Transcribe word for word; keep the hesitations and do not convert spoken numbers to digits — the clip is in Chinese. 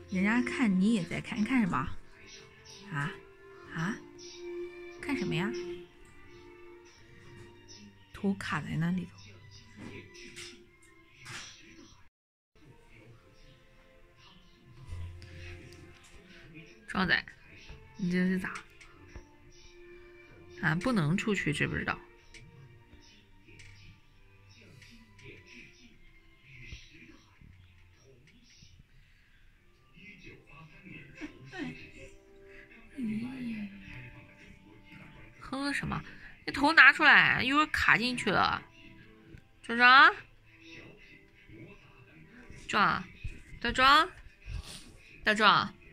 人家看你也在看，你看什么？啊啊？看什么呀？头卡在那里头。壮仔，你这是咋？啊，不能出去，知不知道？哼什么？你头拿出来，一会儿卡进去了。壮壮，壮，大壮，大壮。